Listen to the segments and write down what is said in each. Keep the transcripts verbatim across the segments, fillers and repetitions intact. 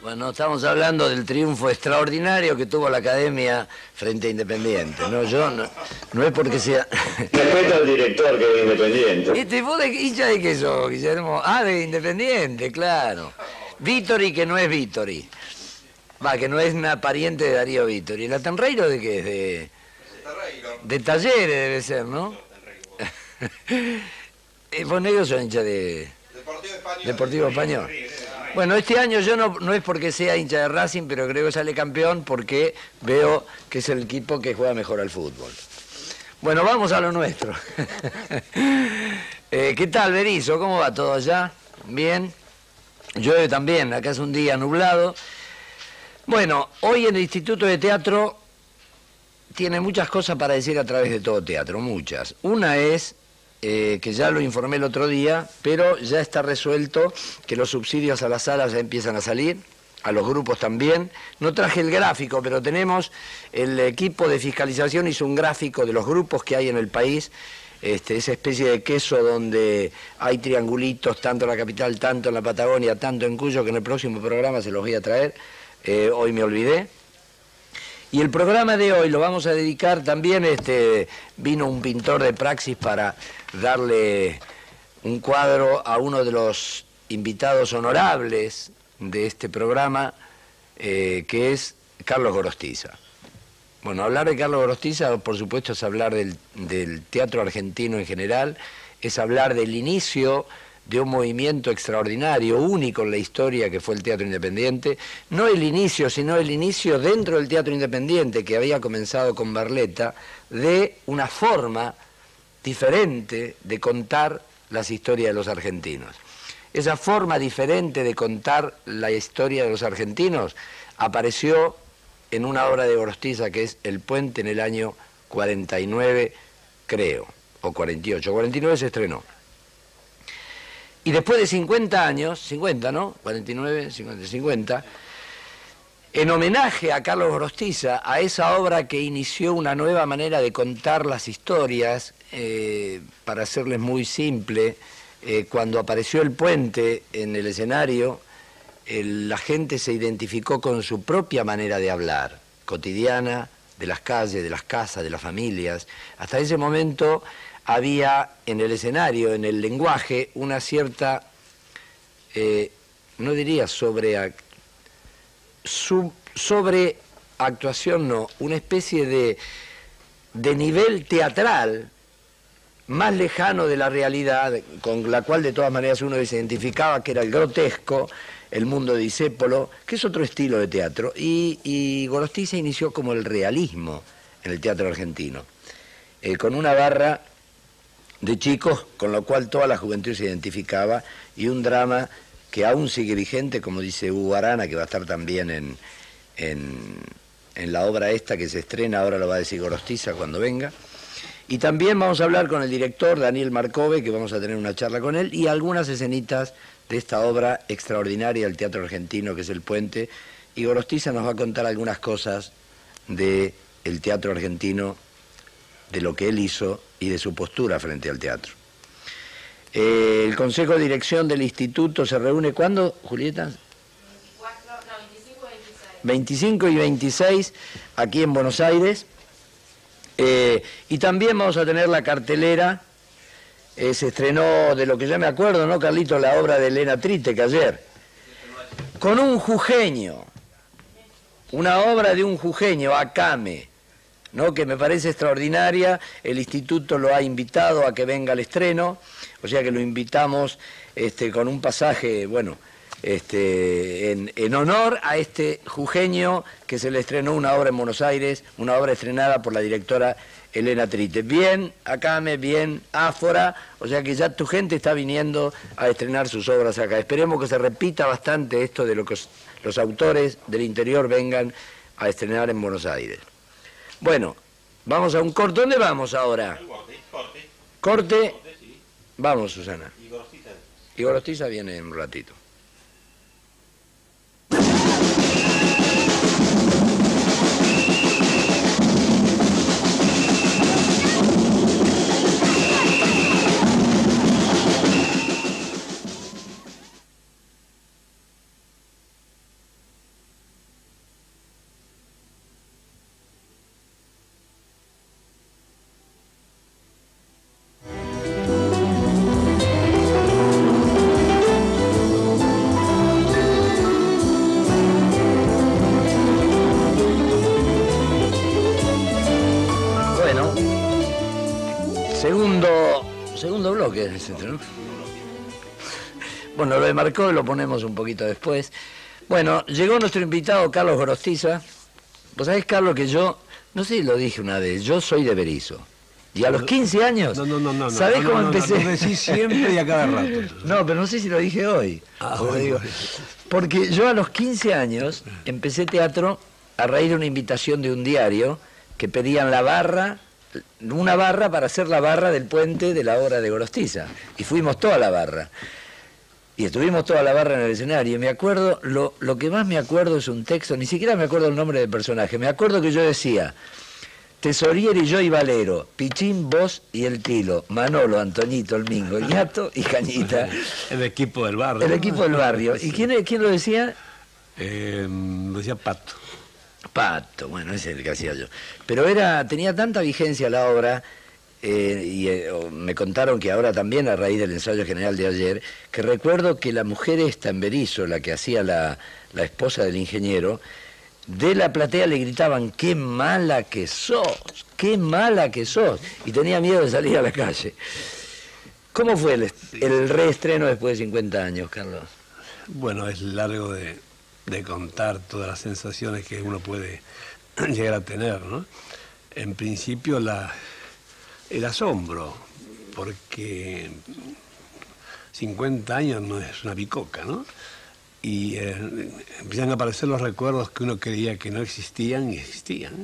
Bueno, estamos hablando del triunfo extraordinario que tuvo la Academia frente a Independiente. No, yo no, no es porque sea... Respeto al director que es Independiente. Este, ¿vos de hincha de qué sos, Guillermo? Ah, de Independiente, claro. Vítori, que no es Vítori. Va, que no es una pariente de Darío Vítori. ¿El Atenreiro de qué es? De, de Talleres debe ser, ¿no? Vos negros son hincha de... Deportivo Español. Deportivo Español. Bueno, este año yo no, no es porque sea hincha de Racing, pero creo que sale campeón porque veo que es el equipo que juega mejor al fútbol. Bueno, vamos a lo nuestro. eh, ¿Qué tal, Berizo? ¿Cómo va todo allá? ¿Bien? Llueve también, acá es un día nublado. Bueno, hoy en el Instituto de Teatro tiene muchas cosas para decir a través de todo teatro, muchas. Una es... Eh, que ya lo informé el otro día, pero ya está resuelto que los subsidios a las salas ya empiezan a salir, a los grupos también. No traje el gráfico, pero tenemos, el equipo de fiscalización hizo un gráfico de los grupos que hay en el país, este, esa especie de queso donde hay triangulitos, tanto en la capital, tanto en la Patagonia, tanto en Cuyo, que en el próximo programa se los voy a traer, eh, hoy me olvidé. Y el programa de hoy lo vamos a dedicar también, este, vino un pintor de praxis para darle un cuadro a uno de los invitados honorables de este programa, eh, que es Carlos Gorostiza. Bueno, hablar de Carlos Gorostiza, por supuesto, es hablar del, del teatro argentino en general, es hablar del inicio de un movimiento extraordinario, único en la historia, que fue el teatro independiente. No el inicio, sino el inicio dentro del teatro independiente, que había comenzado con Barletta, de una forma diferente de contar las historias de los argentinos. Esa forma diferente de contar la historia de los argentinos apareció en una obra de Gorostiza, que es El Puente, en el año cuarenta y nueve, creo, o cuarenta y ocho. cuarenta y nueve se estrenó. Y después de cincuenta años, cincuenta, ¿no? cuarenta y nueve, cincuenta, cincuenta, en homenaje a Carlos Gorostiza, a esa obra que inició una nueva manera de contar las historias, eh, para hacerles muy simple, eh, cuando apareció El Puente en el escenario, el, la gente se identificó con su propia manera de hablar, cotidiana, de las calles, de las casas, de las familias. Hasta ese momento había en el escenario, en el lenguaje, una cierta, eh, no diría sobre, sub, sobre actuación, no, una especie de, de nivel teatral más lejano de la realidad, con la cual de todas maneras uno se identificaba, que era el grotesco, el mundo de Discépolo, que es otro estilo de teatro, y, y Gorostiza inició como el realismo en el teatro argentino, eh, con una barra de chicos, con lo cual toda la juventud se identificaba, y un drama que aún sigue vigente, como dice Hugo Arana, que va a estar también en, en, en la obra esta que se estrena, ahora lo va a decir Gorostiza cuando venga. Y también vamos a hablar con el director Daniel Marcove, que vamos a tener una charla con él, y algunas escenitas de esta obra extraordinaria del teatro argentino, que es El Puente, y Gorostiza nos va a contar algunas cosas del teatro argentino, de lo que él hizo y de su postura frente al teatro. Eh, el Consejo de Dirección del Instituto se reúne, ¿cuándo, Julieta? veinticuatro, no, veinticinco y veintiséis. veinticinco y veintiséis, aquí en Buenos Aires. Eh, y también vamos a tener la cartelera, eh, se estrenó, de lo que yo me acuerdo, ¿no, Carlito?, la obra de Elena Tritec ayer, con un jujeño, una obra de un jujeño, Acame, ¿no?, que me parece extraordinaria. El instituto lo ha invitado a que venga al estreno, o sea que lo invitamos este, con un pasaje, bueno, este, en, en honor a este jujeño que se le estrenó una obra en Buenos Aires, una obra estrenada por la directora Elena Tritec. Bien, Acame, bien, Áfora, o sea que ya tu gente está viniendo a estrenar sus obras acá. Esperemos que se repita bastante esto de lo que los autores del interior vengan a estrenar en Buenos Aires. Bueno, vamos a un corte. ¿Dónde vamos ahora? Corte, corte. ¿Corte? Corte, sí. Vamos, Susana. Y Gorostiza. Y Gorostiza viene en un ratito. Segundo, segundo bloque, etcétera, ¿no? Bueno, lo de Marcó lo ponemos un poquito después. Bueno, llegó nuestro invitado Carlos Gorostiza. Vos sabés, Carlos, que yo, no sé si lo dije una vez, yo soy de Berisso. Y a los quince años, no, no, no, no, ¿sabés no, no, cómo no, empecé? No, no, decís siempre y a cada rato. No, pero no sé si lo dije hoy. Ah, porque, bueno. digo, porque yo a los quince años empecé teatro a raíz de una invitación de un diario que pedían la barra, una barra para hacer la barra del puente de la obra de Gorostiza. Y fuimos toda la barra. Y estuvimos toda la barra en el escenario. Y me acuerdo, lo, lo que más me acuerdo es un texto, ni siquiera me acuerdo el nombre del personaje. Me acuerdo que yo decía: Tesorieri, yo y Valero, Pichín, vos y el Tilo, Manolo, Antoñito, el Mingo, el Ñato y Cañita. El equipo del barrio. El equipo del barrio. ¿Y quién, quién lo decía? Eh, lo decía Pato. Pato, bueno, ese es el que hacía yo. Pero era, tenía tanta vigencia la obra, eh, y eh, me contaron que ahora también, a raíz del ensayo general de ayer, que recuerdo que la mujer esta en Berisso, la que hacía la, la esposa del ingeniero, de la platea le gritaban: qué mala que sos, qué mala que sos, y tenía miedo de salir a la calle. ¿Cómo fue el, el reestreno después de cincuenta años, Carlos? Bueno, es largo de, de contar todas las sensaciones que uno puede llegar a tener, ¿no? En principio la, el asombro, porque cincuenta años no es una bicoca, ¿no? Y eh, empiezan a aparecer los recuerdos que uno creía que no existían y existían.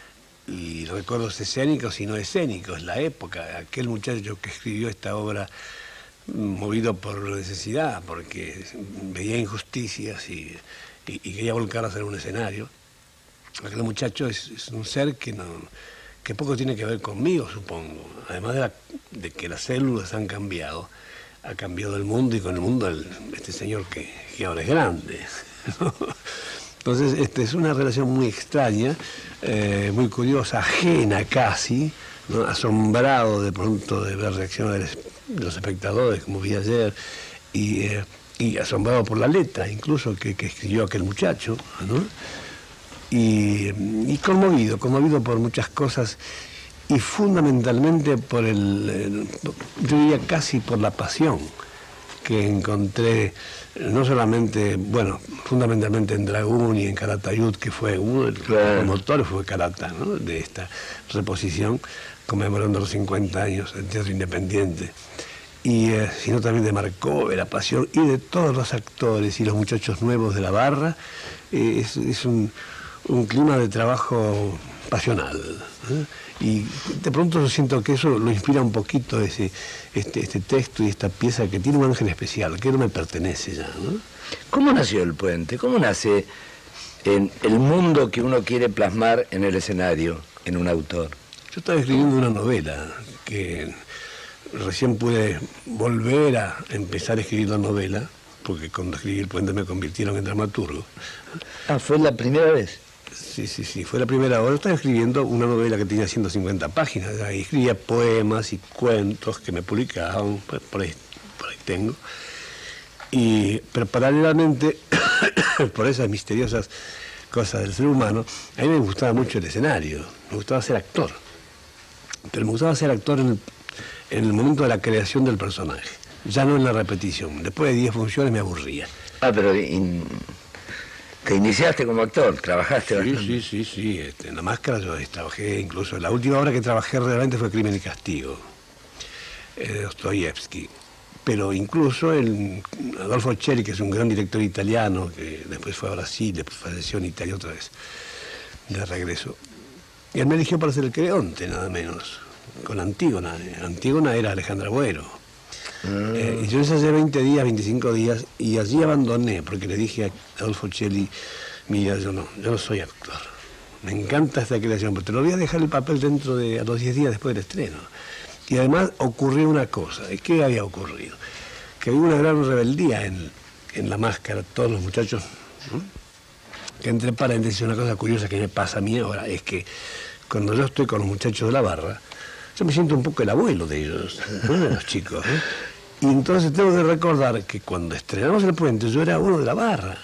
Y los recuerdos escénicos y no escénicos, la época, aquel muchacho que escribió esta obra movido por necesidad, porque veía injusticias y, y, y quería volcarlas en un escenario. Aquel muchacho es, es un ser que, no, que poco tiene que ver conmigo, supongo. Además de, la, de que las células han cambiado. Ha cambiado el mundo y con el mundo el, este señor que, que ahora es grande, ¿no? Entonces, este, es una relación muy extraña, eh, muy curiosa, ajena casi, ¿no? Asombrado de pronto de ver reacciones de los espectadores, como vi ayer, y, eh, y asombrado por la letra, incluso, que, que escribió aquel muchacho, ¿no? Y, y conmovido, conmovido por muchas cosas, y fundamentalmente por el, el, yo diría casi por la pasión que encontré, no solamente, bueno, fundamentalmente en Dragún y en Calatayud, que fue uno de los claro. promotores, fue Carata, ¿no? De esta reposición, conmemorando los cincuenta años del Teatro Independiente, y eh, sino también de Marcó, de la pasión, y de todos los actores y los muchachos nuevos de la barra. Eh, es, es un, un clima de trabajo pasional, ¿eh? Y de pronto yo siento que eso lo inspira un poquito ese, este, este texto y esta pieza que tiene un ángel especial, que no me pertenece ya, ¿no? ¿Cómo nació el puente? ¿Cómo nace en el mundo que uno quiere plasmar en el escenario, en un autor? Yo estaba escribiendo una novela que recién pude volver a empezar a escribir la novela, porque cuando escribí El Puente me convirtieron en dramaturgo. Ah, ¿fue la primera vez? Sí, sí, sí, fue la primera hora. Estaba escribiendo una novela que tenía ciento cincuenta páginas, y escribía poemas y cuentos que me publicaban, por ahí, por ahí tengo. Y, pero paralelamente, por esas misteriosas cosas del ser humano, a mí me gustaba mucho el escenario, me gustaba ser actor. Pero me gustaba ser actor en el, en el momento de la creación del personaje, ya no en la repetición. Después de diez funciones me aburría. Ah, pero... In... ¿Te iniciaste como actor? ¿Trabajaste sí, bastante? Sí, sí, sí. Este, en La Máscara yo trabajé, incluso la última obra que trabajé realmente fue Crimen y Castigo, eh, de Dostoyevsky. Pero incluso el Adolfo Celi, que es un gran director italiano, que después fue a Brasil, después falleció en Italia otra vez, de regreso. Y él me eligió para ser el Creonte, nada menos, con Antígona. Antígona era Alejandra Boero. Mm. Eh, y yo ensayé veinte días, veinticinco días, y allí abandoné, porque le dije a Adolfo Celi: mira, yo no, yo no soy actor. Me encanta esta creación, pero te lo voy a dejar el papel dentro de, a los diez días después del estreno. Y además ocurrió una cosa. ¿Qué había ocurrido? Que había una gran rebeldía en, en La Máscara, todos los muchachos, ¿no? Que entre paréntesis, una cosa curiosa que me pasa a mí ahora es que cuando yo estoy con los muchachos de la barra, yo me siento un poco el abuelo de ellos, ¿no? De los chicos, ¿eh? Y entonces tengo que recordar que cuando estrenamos El Puente yo era uno de la barra.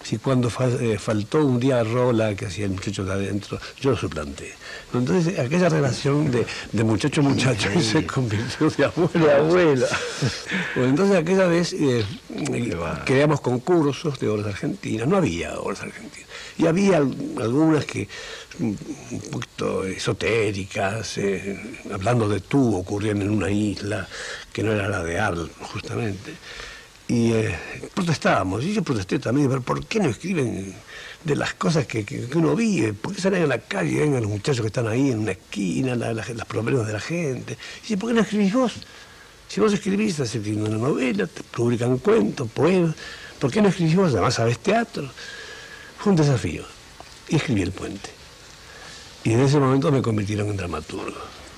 si cuando fal, eh, faltó un día Rola, que hacía el muchacho de adentro, yo lo suplanté. Entonces, aquella relación de, de muchacho-muchacho se convirtió de abuelo De abuelo. Bueno, entonces, aquella vez eh, creamos concursos de obras argentinas. No había obras argentinas. Y había algunas que, un poquito esotéricas, eh, hablando de tú, ocurrían en una isla que no era la de Arles, justamente. Y eh, protestábamos, y yo protesté también, pero ¿por qué no escriben de las cosas que, que, que uno vive? ¿Por qué salen a la calle y ven a los muchachos que están ahí en una esquina, la, la, los problemas de la gente? Y dice, ¿por qué no escribís vos? Si vos escribís, estás escribiendo una novela, te publican cuentos, poemas, ¿por qué no escribís vos? Además sabés teatro. Fue un desafío. Y escribí El Puente. Y en ese momento me convirtieron en dramaturgo.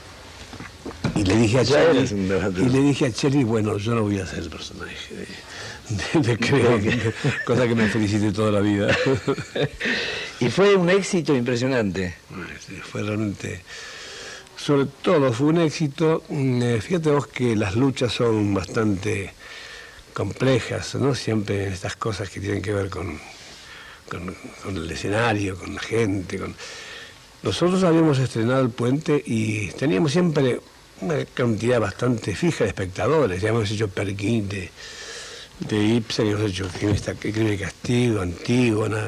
Y le dije a Chely, y le dije a Chely, bueno, yo no voy a ser el personaje de, de, de Creo, que, cosa que me felicité toda la vida. Y fue un éxito impresionante. Fue realmente, sobre todo fue un éxito. Fíjate vos que las luchas son bastante complejas, ¿no? Siempre estas cosas que tienen que ver con, con, con el escenario, con la gente. Con... Nosotros habíamos estrenado El Puente y teníamos siempre una cantidad bastante fija de espectadores. Ya hemos hecho Perquín de, de Ibsen, hemos hecho Crimen y Castigo, Antígona,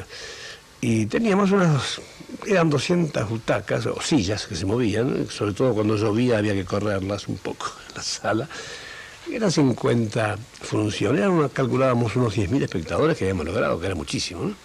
y teníamos unas, eran doscientas butacas o sillas que se movían, sobre todo cuando llovía había que correrlas un poco en la sala. Eran cincuenta funciones, eran una, calculábamos unos diez mil espectadores que habíamos logrado, que era muchísimo, ¿no?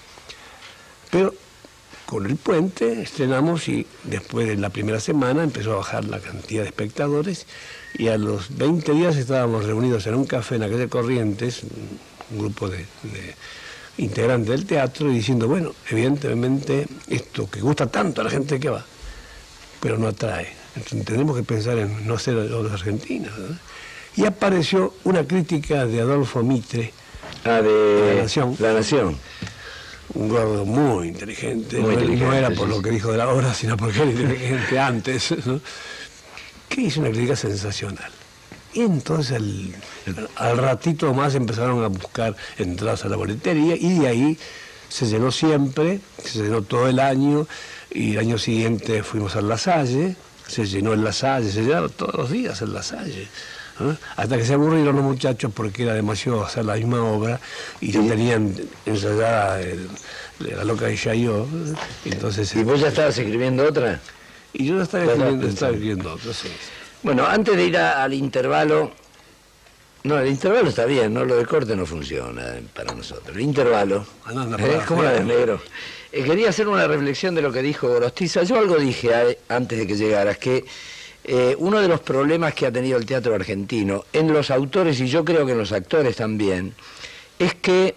Pero con El Puente estrenamos y después de la primera semana empezó a bajar la cantidad de espectadores y a los veinte días estábamos reunidos en un café en la calle Corrientes, un grupo de, de integrantes del teatro, y diciendo, bueno, evidentemente esto que gusta tanto a la gente que va, pero no atrae. Entonces tenemos que pensar en no hacer obras argentinas, ¿verdad? Y apareció una crítica de Adolfo Mitre, ah, de La Nación. La Nación. Un gordo muy inteligente, muy no, inteligente, no era sí, por sí. lo que dijo de la obra, sino porque era inteligente antes, ¿no? Que hizo una crítica sensacional. Y entonces al, al ratito más empezaron a buscar entradas a la boletería y de ahí se llenó siempre, se llenó todo el año, y el año siguiente fuimos a La Salle, se llenó en La Salle, se llenaba todos los días en La Salle. ¿Eh? Hasta que se aburrieron los muchachos porque era demasiado hacer la misma obra y ya tenían ensayada el, La Loca de Chaillot. Entonces, ¿Y vos ya estabas escribiendo otra? Y yo ya estaba escribiendo, estaba escribiendo otra, sí. Bueno, antes de ir a, al intervalo, no, el intervalo está bien, ¿no? Lo de corte no funciona para nosotros. El intervalo, Ah, no, no, ¿eh? no, ¿Cómo no, la ves, no. negro? Eh, quería hacer una reflexión de lo que dijo Gorostiza. Yo algo dije a- antes de que llegaras, que eh, uno de los problemas que ha tenido el teatro argentino, en los autores y yo creo que en los actores también, es que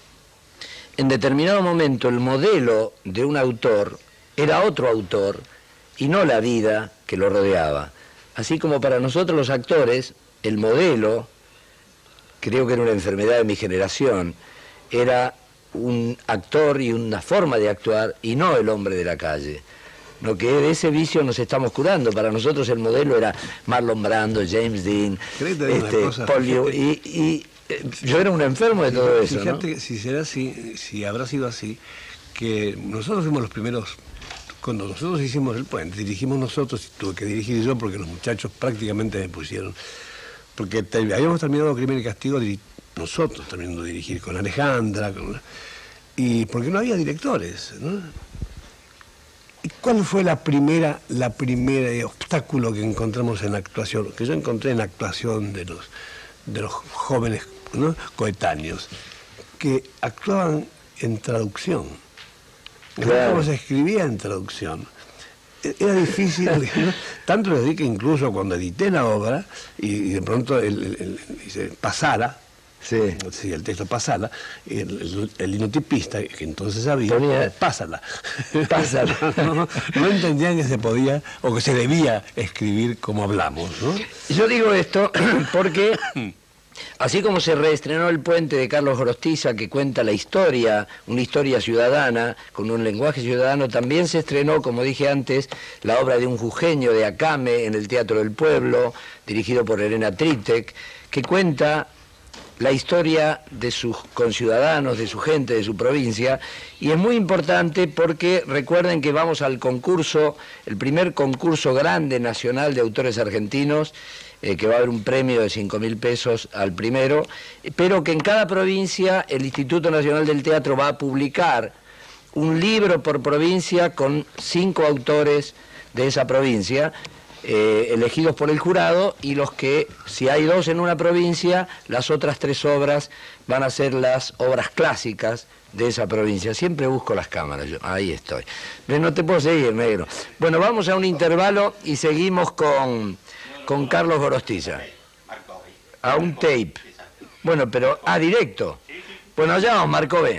en determinado momento el modelo de un autor era otro autor y no la vida que lo rodeaba. Así como para nosotros los actores, el modelo, creo que era una enfermedad de mi generación, era un actor y una forma de actuar y no el hombre de la calle. Lo que de ese vicio nos estamos curando. Para nosotros el modelo era Marlon Brando, James Dean, ¿Querés te diga una este, cosa? Paul New- y, y eh, yo era un enfermo de todo eso, ¿no? Fíjate que si será así, si habrá sido así, que nosotros fuimos los primeros, cuando nosotros hicimos El Puente, dirigimos nosotros, y tuve que dirigir yo porque los muchachos prácticamente me pusieron, porque te- habíamos terminado Crimen y Castigo, diri- nosotros terminando de dirigir con Alejandra, con, y porque no había directores, ¿no? ¿Y cuál fue la primera, la primera eh, obstáculo que encontramos en la actuación? Que yo encontré en la actuación de los, de los jóvenes, ¿no?, coetáneos, que actuaban en traducción. Claro. Cómo se escribía en traducción. E- Era difícil, ¿no? Tanto les di que incluso cuando edité la obra y, y de pronto el, el- el- dice, pasara, Sí. si el texto pasara, el, el, el linotipista, que entonces sabía, Ponía- pásala. Pásala. no, no, no entendían que se podía o que se debía escribir como hablamos, ¿no? Yo digo esto porque, así como se reestrenó El Puente de Carlos Gorostiza, que cuenta la historia, una historia ciudadana, con un lenguaje ciudadano, también se estrenó, como dije antes, la obra de un jujeño de Acame en el Teatro del Pueblo, dirigido por Elena Tritek, que cuenta la historia de sus conciudadanos, de su gente, de su provincia, y es muy importante porque recuerden que vamos al concurso, el primer concurso grande nacional de autores argentinos, eh, que va a haber un premio de cinco mil pesos al primero, pero que en cada provincia el Instituto Nacional del Teatro va a publicar un libro por provincia con cinco autores de esa provincia, Eh, elegidos por el jurado, y los que, si hay dos en una provincia, las otras tres obras van a ser las obras clásicas de esa provincia. Siempre busco las cámaras, yo, ahí estoy. Pero no te puedo seguir, negro. Bueno, vamos a un intervalo y seguimos con, con Carlos Gorostiza. A un tape. Bueno, pero, ah, directo. Bueno, allá vamos, Marco B.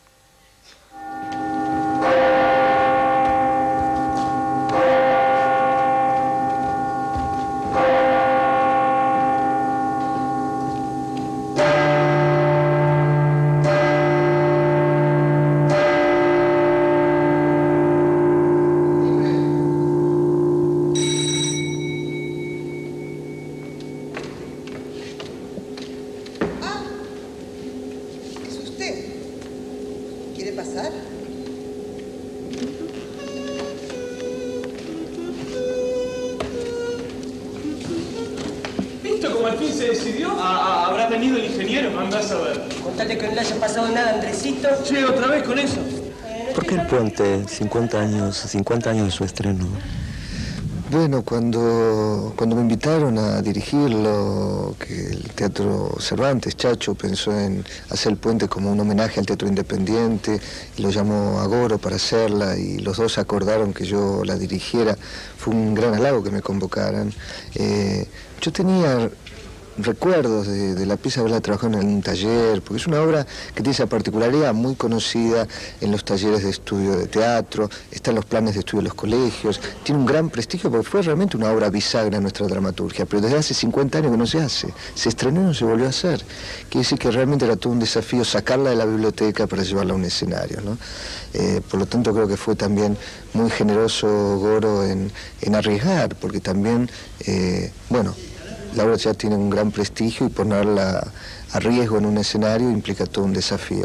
cincuenta años, cincuenta años de su estreno. Bueno, cuando, cuando me invitaron a dirigirlo, que el Teatro Cervantes, Chacho, pensó en hacer el puente como un homenaje al teatro independiente y lo llamó a Goro para hacerla, y los dos acordaron que yo la dirigiera. Fue un gran halago que me convocaran. Eh, yo tenía recuerdos de, de la pieza, haberla trabajado en un taller, porque es una obra que tiene esa particularidad muy conocida en los talleres de estudio de teatro, está en los planes de estudio de los colegios, tiene un gran prestigio porque fue realmente una obra bisagra en nuestra dramaturgia, pero desde hace cincuenta años que no se hace, se estrenó y no se volvió a hacer. Quiere decir que realmente era todo un desafío sacarla de la biblioteca para llevarla a un escenario, ¿no? Eh, por lo tanto creo que fue también muy generoso Goro en, en arriesgar, porque también, eh, bueno, la obra ya tiene un gran prestigio y ponerla a riesgo en un escenario implica todo un desafío.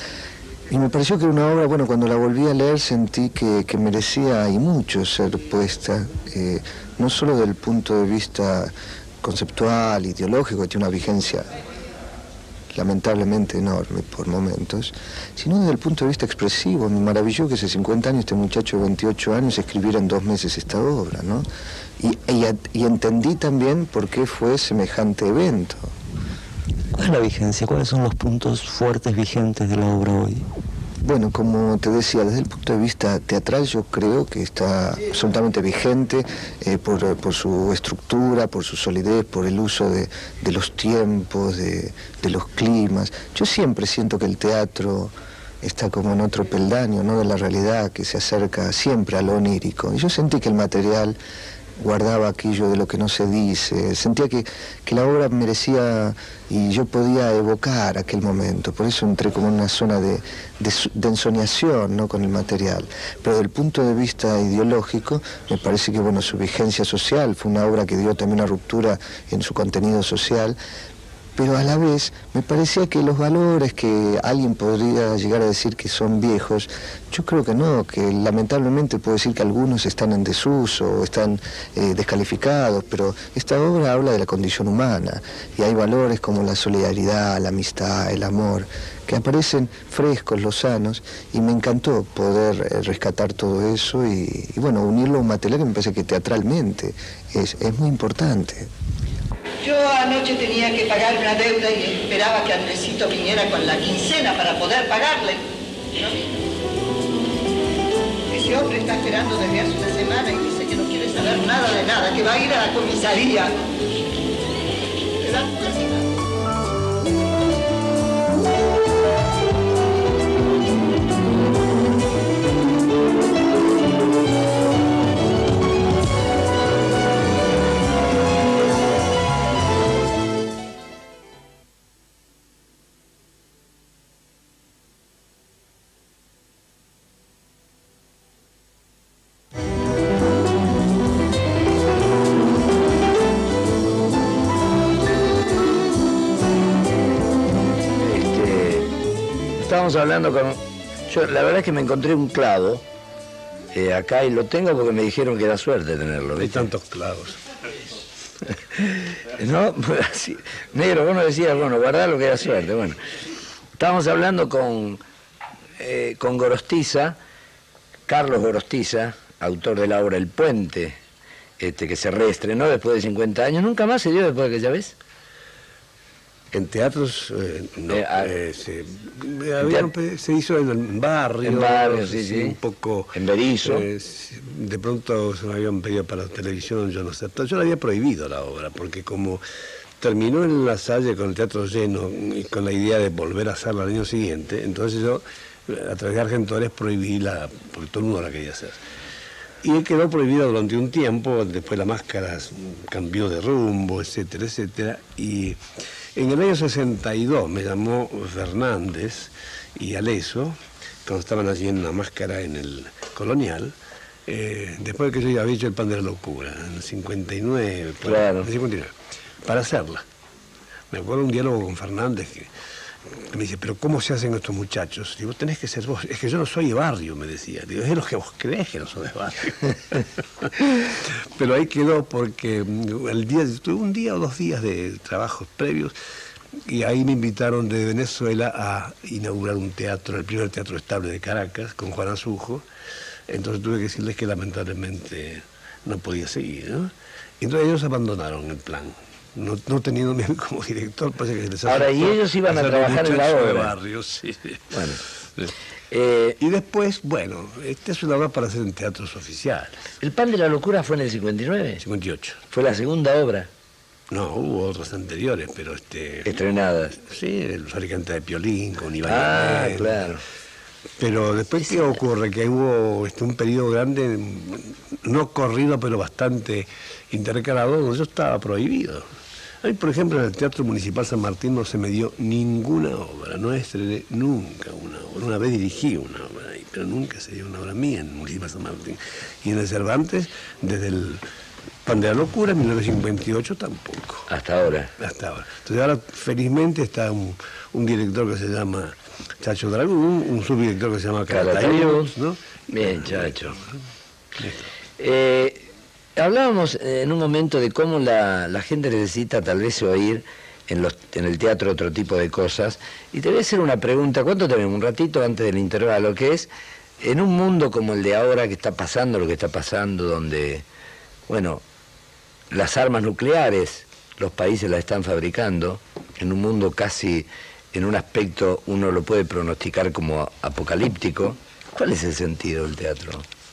Y me pareció que era una obra, bueno, cuando la volví a leer sentí que, que merecía y mucho ser puesta, eh, no solo del punto de vista conceptual, ideológico, que tiene una vigencia lamentablemente enorme por momentos, sino desde el punto de vista expresivo. Me maravilló que hace cincuenta años este muchacho de veintiocho años escribiera en dos meses esta obra, ¿no? Y, y, y entendí también por qué fue semejante evento. ¿Cuál es la vigencia? ¿Cuáles son los puntos fuertes vigentes de la obra hoy? Bueno, como te decía, desde el punto de vista teatral yo creo que está absolutamente vigente eh, por, por su estructura, por su solidez, por el uso de, de los tiempos, de, de los climas. Yo siempre siento que el teatro está como en otro peldaño, ¿no?, de la realidad, que se acerca siempre a lo onírico. Y yo sentí que el material guardaba aquello de lo que no se dice, sentía que, que la obra merecía y yo podía evocar aquel momento, por eso entré como en una zona de, de, de ensoñación, ¿no?, con el material. Pero desde el punto de vista ideológico, me parece que, bueno, su vigencia social fue una obra que dio también una ruptura en su contenido social, pero a la vez me parecía que los valores que alguien podría llegar a decir que son viejos, yo creo que no, que lamentablemente puedo decir que algunos están en desuso o están eh, descalificados, pero esta obra habla de la condición humana y hay valores como la solidaridad, la amistad, el amor, que aparecen frescos, lozanos, y me encantó poder eh, rescatar todo eso y, y bueno, unirlo a un material que me parece que teatralmente es, es muy importante. Yo anoche tenía que pagar una deuda y esperaba que Andresito viniera con la quincena para poder pagarle. ¿No? Ese hombre está esperando desde hace una semana y dice que no quiere saber nada de nada, que va a ir a la comisaría. ¿Te das cuenta? Estamos hablando con... Yo la verdad es que me encontré un clavo eh, acá y lo tengo porque me dijeron que era suerte tenerlo. Hay ¿viste? tantos clavos. ¿No? Sí. Negro, vos no decías, bueno, guardá lo que era suerte. Bueno, estábamos hablando con, eh, con Gorostiza, Carlos Gorostiza, autor de la obra El Puente, este, que se reestrenó después de cincuenta años. ¿Nunca más se dio después de aquella vez? En teatros, eh, no, Eh, ah, eh, se, había un pe- se hizo en barrios, En barrios, sí, sí. un poco... En Berizo. eh, de pronto se me habían pedido para la televisión, yo no sé. Yo le había prohibido la obra, porque como terminó en La Salle con el teatro lleno y con la idea de volver a hacerla al año siguiente, entonces yo, a través de Argentores, prohibí la... porque todo el mundo la quería hacer. Y quedó prohibida durante un tiempo, después la máscara cambió de rumbo, etcétera, etcétera. Y en el año sesenta y dos me llamó Fernández y Aleso, cuando estaban allí en la máscara en el Colonial, eh, después de que yo ya había hecho El Pan de la Locura, en el cincuenta y nueve, por ahí, Claro. en el cincuenta y nueve, para hacerla. Me acuerdo un diálogo con Fernández que... me dice, pero ¿cómo se hacen estos muchachos? Digo, tenés que ser vos. Es que yo no soy de barrio, me decía. Digo, es lo que vos creés que no sos de barrio. Pero ahí quedó porque el día, tuve un día o dos días de trabajos previos y ahí me invitaron de Venezuela a inaugurar un teatro, el primer teatro estable de Caracas, con Juan Azujo. Entonces tuve que decirles que lamentablemente no podía seguir, ¿no? Y entonces ellos abandonaron el plan. No, no teniéndome como director, parece que se les Ahora, y aceptó ellos iban a hacer trabajar en la muchacho de obra. barrio, sí. Bueno. Eh, Y después, bueno, esta es una obra para hacer en teatros oficiales. El Pan de la Locura fue en el cincuenta y nueve. cincuenta y ocho. Fue la segunda obra No, hubo otras anteriores, pero este... estrenadas. Sí, el fabricante de Piolín, con Iván. Ah, Llaner. claro. Pero después, ¿qué ocurre? Que hubo este, un periodo grande, no corrido, pero bastante intercalado, donde yo estaba prohibido. A mí, por ejemplo, en el Teatro Municipal San Martín no se me dio ninguna obra, no estrené nunca una obra. Una vez dirigí una obra ahí, pero nunca se dio una obra mía en el Municipal San Martín. Y en el Cervantes, desde el Pan de la Locura, en mil novecientos cincuenta y ocho, tampoco. Hasta ahora. Hasta ahora. Entonces ahora, felizmente, está un, un director que se llama Chacho Dragún, un subdirector que se llama Calatayud, Calatayud, ¿no? Bien, Chacho. Eh, hablábamos en un momento de cómo la, la gente necesita tal vez oír en, los, en el teatro otro tipo de cosas. Y te voy a hacer una pregunta, ¿cuánto tenemos? Un ratito antes del intervalo, que es, en un mundo como el de ahora que está pasando, lo que está pasando, donde, bueno, las armas nucleares, los países las están fabricando, en un mundo casi, en un aspecto, uno lo puede pronosticar como apocalíptico, ¿cuál es el sentido del teatro?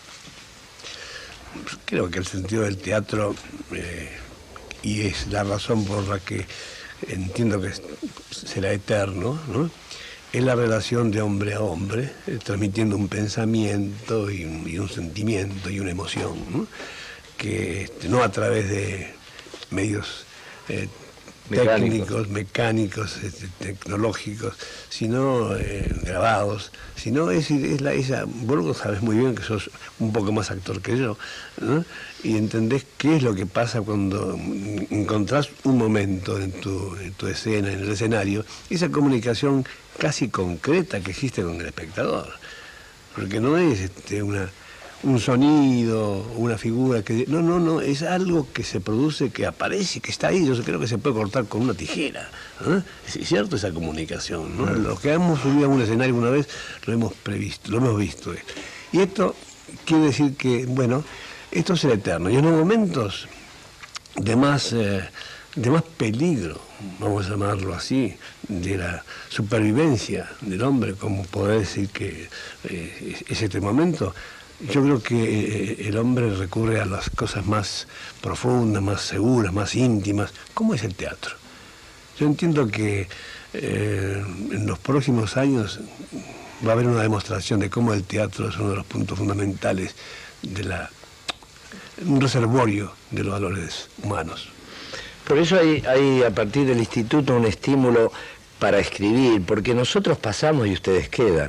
Creo que el sentido del teatro, eh, y es la razón por la que entiendo que será eterno, ¿no? Es la relación de hombre a hombre, eh, transmitiendo un pensamiento y un, y un sentimiento y una emoción, ¿no? Que este, no a través de medios eh, Mecánicos. técnicos, mecánicos, este, tecnológicos, sino eh, grabados, sino es, es la, esa, vos lo sabes muy bien que sos un poco más actor que yo, ¿no? Y entendés qué es lo que pasa cuando encontrás un momento en tu, en tu escena, en el escenario, esa comunicación casi concreta que existe con el espectador, porque no es este, una... un sonido, una figura que... No, no, no, es algo que se produce, que aparece, que está ahí. Yo creo que se puede cortar con una tijera. ¿Eh? Es cierto esa comunicación, ¿no? Los que hemos subido a un escenario una vez lo hemos previsto, lo hemos visto. Y esto quiere decir que, bueno, esto será eterno. Y en los momentos de más, eh, de más peligro, vamos a llamarlo así, de la supervivencia del hombre, como poder decir que eh, es este momento, yo creo que eh, el hombre recurre a las cosas más profundas, más seguras, más íntimas, como es el teatro. Yo entiendo que eh, en los próximos años va a haber una demostración de cómo el teatro es uno de los puntos fundamentales de la, un reservorio de los valores humanos. Por eso hay, hay a partir del instituto un estímulo para escribir, porque nosotros pasamos y ustedes quedan.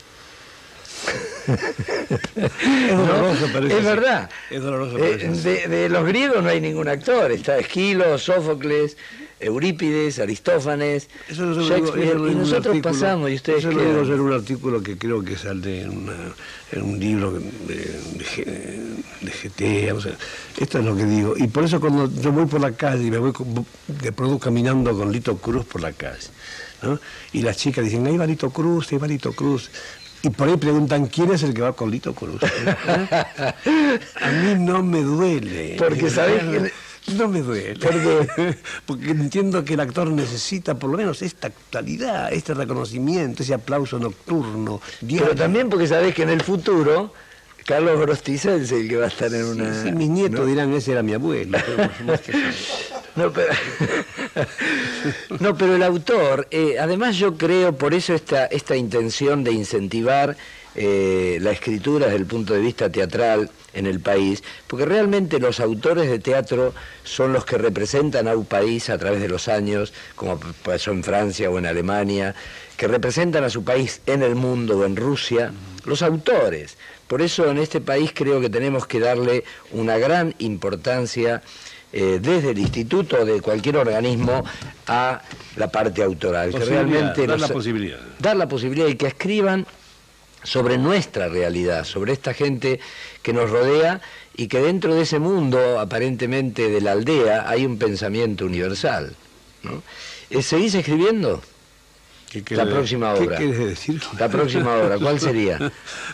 Es doloroso, ¿No? pero es es así. verdad. Es doloroso, pero Eh, es así. de, de los griegos no hay ningún actor, está Esquilo, Sófocles, Eurípides, Aristófanes, Eso lo digo- Shakespeare, eso lo y digo en un nosotros artículo- pasamos y ustedes Eso lo digo quedan. en un artículo que creo que sale en, una- en un libro de, de, G- de G T, o sea, esto es lo que digo. Y por eso cuando yo voy por la calle y me voy con- de pronto caminando con Lito Cruz por la calle, ¿no? Y las chicas dicen, ahí va Lito Cruz, ahí va Lito Cruz. Y por ahí preguntan, ¿quién es el que va con Lito Cruz? ¿Eh? A mí no me duele. Porque sabés que... No me duele. Porque entiendo que el actor necesita por lo menos esta actualidad, este reconocimiento, ese aplauso nocturno, diario. Pero también porque sabés que en el futuro Carlos Gorostiza es el que va a estar en Sí, una... sí, mis nietos ¿no? dirán, ese era mi abuelo. Pero más que eso. No, pero, no, pero el autor, eh, además yo creo, por eso esta, esta intención de incentivar eh, la escritura desde el punto de vista teatral en el país, porque realmente los autores de teatro son los que representan a un país a través de los años, como pasó en Francia o en Alemania, que representan a su país en el mundo o en Rusia, los autores. Por eso en este país creo que tenemos que darle una gran importancia eh, desde el instituto o de cualquier organismo a la parte autoral, que Posibilidad, realmente dar los- la posibilidad. dar la posibilidad y que escriban sobre nuestra realidad, sobre esta gente que nos rodea y que dentro de ese mundo aparentemente de la aldea hay un pensamiento universal, ¿no? Eh, ¿Seguís escribiendo? ¿Qué La quiere- próxima ¿Qué obra. quieres decir? La próxima obra, ¿cuál sería?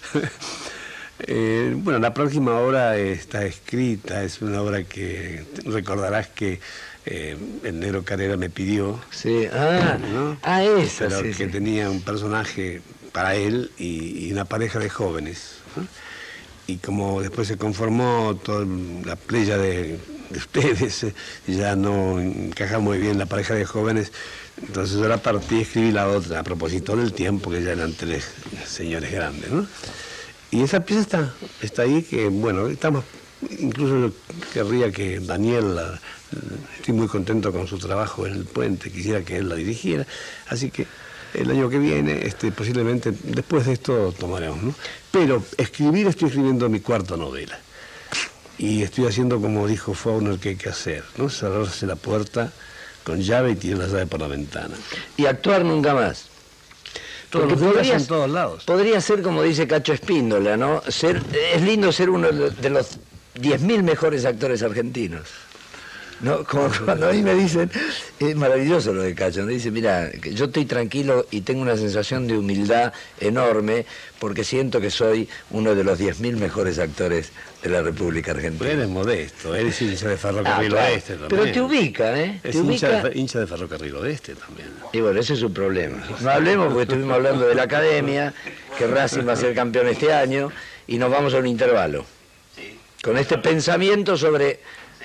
Eh, bueno, la próxima obra está escrita, es una obra que recordarás que eh, el negro Carrera me pidió, Sí, ah, ¿no? ah esa, pero sí, que sí. tenía un personaje para él y, y una pareja de jóvenes, ¿no? Y como después se conformó toda la playa de, de ustedes, eh, ya no encaja muy bien la pareja de jóvenes, entonces yo la partí y escribí la otra, a propósito del tiempo, que ya eran tres señores grandes, ¿no? Y esa pieza está, está ahí, que bueno, estamos, incluso yo querría que Daniel, la- estoy muy contento con su trabajo en El Puente, quisiera que él la dirigiera, así que el año que viene, este, posiblemente, después de esto tomaremos, ¿no? Pero escribir, estoy escribiendo mi cuarta novela. Y estoy haciendo como dijo Faulkner que hay que hacer, ¿no? Cerrarse la puerta con llave y tirar la llave por la ventana. Y actuar nunca más. Todos Porque los días podrías- en todos lados. Podría ser como dice Cacho Espíndola, ¿no? Ser, es lindo ser uno de los diez mil mejores actores argentinos. ¿No? Como cuando a mí me dicen, es maravilloso lo de Cacho, me dice, mira, que yo estoy tranquilo y tengo una sensación de humildad enorme porque siento que soy uno de los diez mil mejores actores de la República Pero Argentina. eres modesto, eres hincha de Ah, Ferrocarril claro. Oeste también. Pero te ubica, ¿eh? Es Te hincha, ubica. de, fe- hincha de Ferrocarril Oeste también. Y bueno, ese es su problema. No hablemos porque estuvimos hablando de la academia, que Racing va a ser campeón este año, y nos vamos a un intervalo. Con este pensamiento sobre...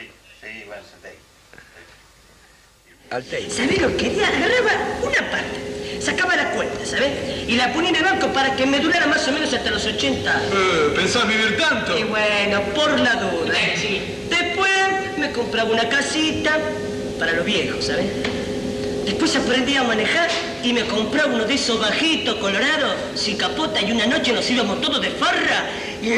Alteiro. ¿Sabés lo que quería? Agarraba una parte, sacaba la cuenta, ¿sabés? Y la ponía en el banco para que me durara más o menos hasta los ochenta. Eh, ¿Pensás vivir tanto? Y bueno, por la duda. Después me compraba una casita para los viejos, ¿sabés? Después aprendí a manejar y me compraba uno de esos bajitos colorados, sin capota, y una noche nos íbamos todos de farra. Y,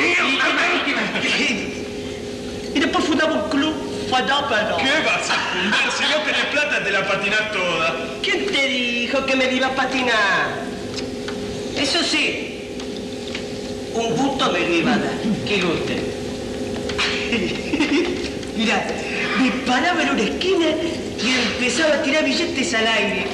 y después fundaba un club. Fadá, ¿Qué vas a fundar? Si no tenés plata te la patinás toda. ¿Quién te dijo que me iba a patinar? Eso sí, un gusto me lo iba a dar. ¿Qué gusto? Mirá, me paraba en una esquina y empezaba a tirar billetes al aire.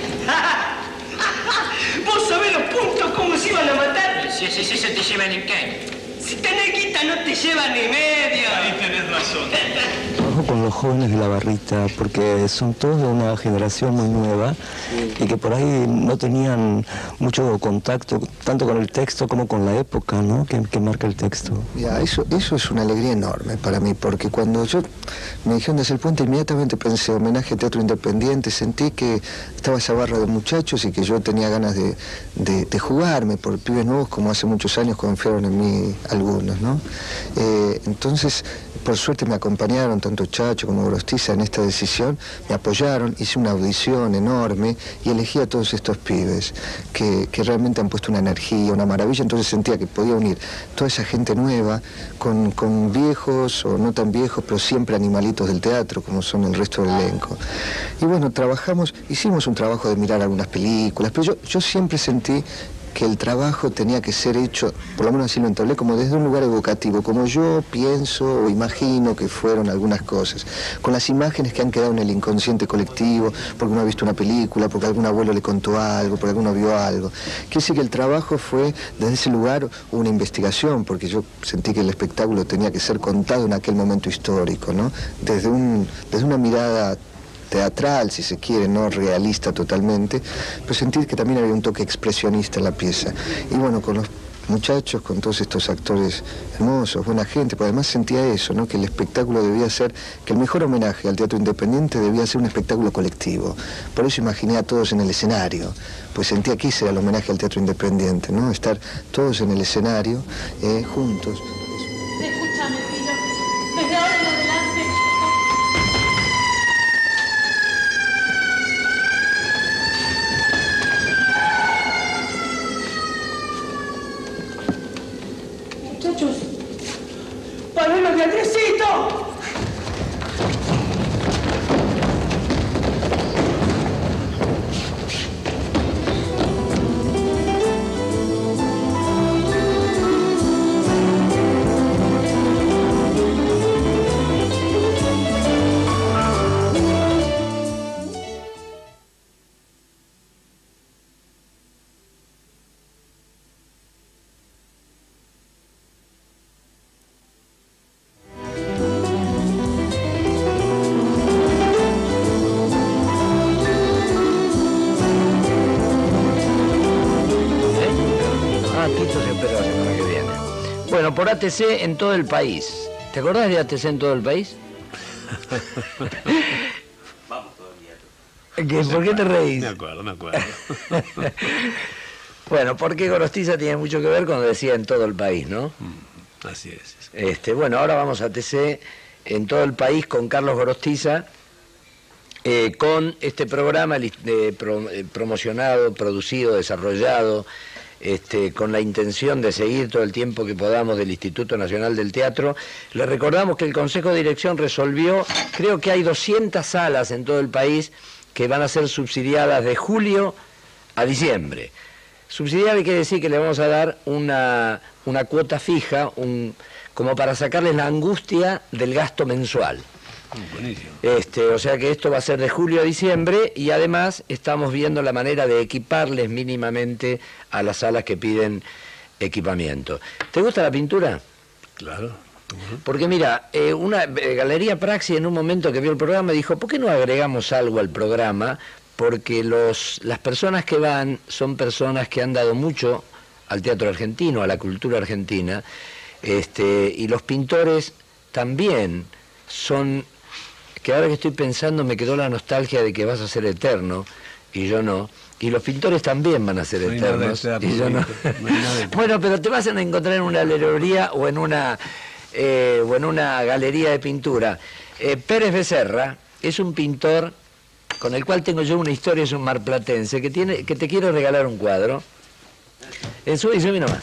¿Vos sabés los puntos cómo se iban a matar? Si ese se te llevan en qué. Si tenés guita no te llevan ni medio. Ahí tenés razón. Trabajo con los jóvenes de la barrita porque son todos de una generación muy nueva y que por ahí no tenían mucho contacto tanto con el texto como con la época, ¿no? que, que marca el texto. Ya, eso, eso es una alegría enorme para mí, porque cuando yo me dijeron desde el puente, inmediatamente pensé homenaje a teatro independiente, sentí que estaba esa barra de muchachos y que yo tenía ganas de, de, de jugarme por pibes nuevos, como hace muchos años confiaron en mí algunos, ¿no? Eh, entonces, por suerte me acompañaron tanto muchachos, como Gorostiza, en esta decisión, me apoyaron, hice una audición enorme y elegí a todos estos pibes que, que realmente han puesto una energía, una maravilla. Entonces sentía que podía unir toda esa gente nueva con, con viejos o no tan viejos, pero siempre animalitos del teatro, como son el resto del elenco. Y bueno, trabajamos, hicimos un trabajo de mirar algunas películas, pero yo, yo siempre sentí que el trabajo tenía que ser hecho, por lo menos así lo entablé, como desde un lugar evocativo, como yo pienso o imagino que fueron algunas cosas, con las imágenes que han quedado en el inconsciente colectivo, porque uno ha visto una película, porque algún abuelo le contó algo, porque alguno vio algo. Quiere decir que el trabajo fue desde ese lugar una investigación, porque yo sentí que el espectáculo tenía que ser contado en aquel momento histórico, ¿no? Desde, un, desde una mirada teatral, si se quiere, no realista totalmente, pero sentir que también había un toque expresionista en la pieza. Y bueno, con los muchachos, con todos estos actores hermosos, buena gente, pero además sentía eso, ¿no? Que el espectáculo debía ser, que el mejor homenaje al teatro independiente debía ser un espectáculo colectivo. Por eso imaginé a todos en el escenario, pues sentía que ese era el homenaje al teatro independiente, ¿no? Estar todos en el escenario, eh, juntos. Escúchame, Pilo, desde ahora en adelante... Muchachos, ¡Paloma de Andresito! Bueno, por A T C en todo el país. ¿Te acordás de A T C en todo el país? Vamos todo el día. ¿Por qué te reís? Me acuerdo, me acuerdo. Bueno, porque Gorostiza tiene mucho que ver cuando decía en todo el país, ¿no? Mm, así es. Este, bueno, ahora vamos a A T C en todo el país con Carlos Gorostiza, eh, con este programa eh, pro, eh, promocionado, producido, desarrollado, Este, con la intención de seguir todo el tiempo que podamos del Instituto Nacional del Teatro. Le recordamos que el Consejo de Dirección resolvió, creo que hay doscientas salas en todo el país que van a ser subsidiadas de julio a diciembre. Subsidiadas quiere decir que le vamos a dar una, una cuota fija, un, como para sacarles la angustia del gasto mensual. Buenísimo. Este, o sea que esto va a ser de julio a diciembre y además estamos viendo la manera de equiparles mínimamente a las salas que piden equipamiento. ¿Te gusta la pintura? Claro. Porque mira, eh, una eh, Galería Praxis en un momento que vio el programa dijo, ¿por qué no agregamos algo al programa? Porque los, las personas que van son personas que han dado mucho al teatro argentino, a la cultura argentina, este, y los pintores también son... que ahora que estoy pensando me quedó la nostalgia de que vas a ser eterno y yo no, y los pintores también van a ser no eternos eterno, y yo no. no bueno, pero te vas a encontrar en una galería o en una eh, o en una galería de pintura. eh, Pérez Becerra es un pintor con el cual tengo yo una historia, es un marplatense que tiene, que te quiero regalar un cuadro. eh, subí, subí nomás.